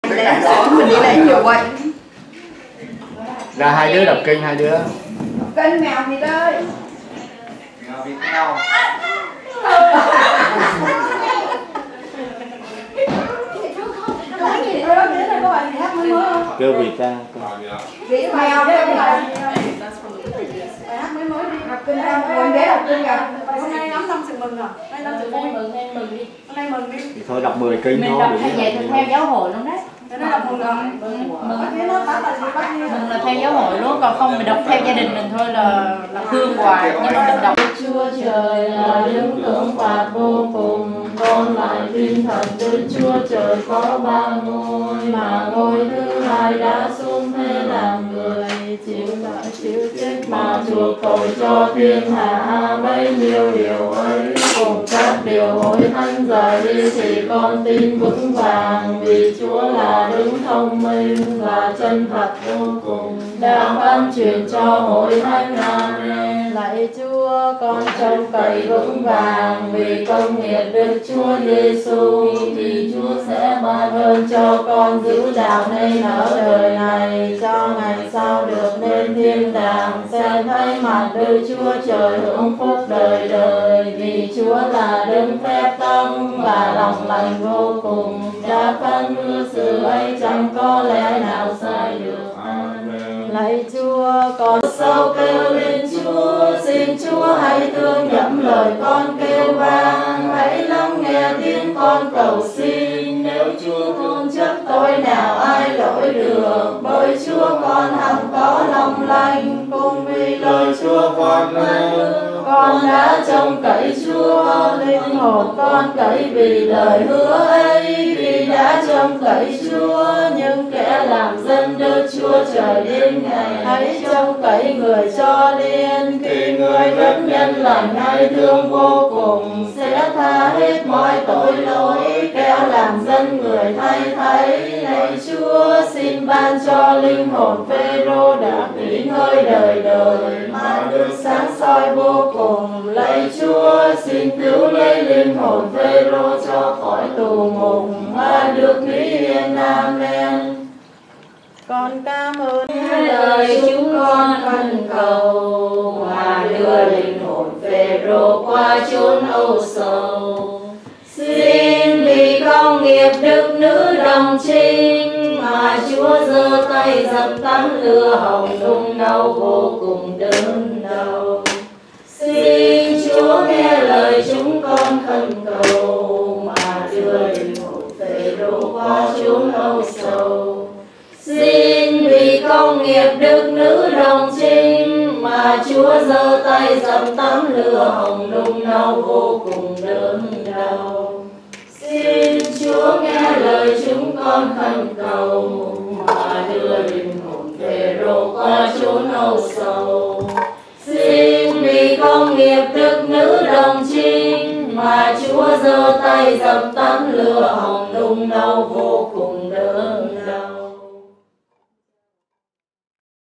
Lẽ mình đi lấy nhiều vậy. Ra hai đứa đọc kinh hai đứa. Kinh mèo thì ơi. Mèo vịt nhau. Kêu vịt ra. Vịt mèo đấy bài hát mới đi đọc kinh ra ngồi ghế đọc kinh kìa. Hôm nay ngắm năm sự mừng rồi. Hôm nay năm sự vui. Mừng đi. Hôm nay mừng đi. Thì thôi đọc 10 kinh thôi. Mình đọc vậy thì theo giáo hội luôn đấy. Nó đọc mừng rồi. Mừng là theo giáo hội luôn, còn không mình đọc theo gia đình mình thôi là hương hoài, nhưng mà mình đọc Chúa Trời là đấng thượng phạt vô cùng, con lại tin thật Đức Chúa Trời có ba ngôi, mà ngôi thứ hai đã xuống thế làm người, chịu chết mà chuộc tội cho thiên hạ. Bấy nhiêu điều ấy cùng các điều hối thánh rời đi thì con tin vững vàng, vì Chúa là đấng thông minh và chân thật vô cùng, đang ban truyền cho hội thánh. Amen. Lạy Chúa, con trông cậy vững vàng vì công nghiệp Đức Chúa Giêsu, thì Chúa sẽ ban ơn cho con giữ đạo nên ở đời này, cho ngày sau được lên thiên đàng sẽ thấy mặt Đức Chúa Trời hưởng phúc đời đời, vì Chúa là đấng phép tắc và lòng lành vô cùng, đã phán hứa sự ấy chẳng có lẽ nào sai được. Amen. Lạy Chúa, con sâu kêu lên Chúa, xin Chúa hãy thương nhậm lời con kêu vang, hãy lắng nghe tiếng con cầu xin. Nếu Chúa thương chấp tôi nào ai lỗi được, bởi Chúa con hằng có lòng lành, cùng vì lời Chúa con đã trông cậy Chúa, linh hồn con cậy vì lời hứa ấy, vì đã trông cậy Chúa. Nhưng kẻ làm dân Đức Chúa Trời đến ngày, hãy trông cậy người cho liên, khi người rất nhân lành hay thương vô cùng, sẽ tha hết mọi tội lỗi, kẻo làm dân người thay thấy. Lạy Chúa, xin ban cho linh hồn Phêrô đã nghỉ ngơi đời đời mà được sáng soi vô cùng. Lạy Chúa, xin cứu lấy linh hồn Phêrô cho khỏi tù ngục mà được nghỉ yên. Amen. Con cảm ơn lời chúng con khẩn cầu mà đưa linh hồn Phêrô qua chốn âu sầu. Xin vì công nghiệp đức nữ đồng trinh mà Chúa giơ tay dập tắt lửa hồng nung đau vô cùng đớn đau. Xin Chúa nghe lời chúng con khẩn cầu mà đưa linh hồn Phêrô qua chốn âu sầu. Xin vì công nghiệp đức nữ đồng trinh mà Chúa giơ tay dập tắt lửa hồng nung đau vô cùng đớn đau. Xin Chúa nghe lời chúng con khẩn cầu mà đưa linh hồn Phêrô qua chốn âu sầu. Xin vì công nghiệp đức nữ đồng trinh mà Chúa giơ tay dập tắt lửa hồng nung đau vô cùng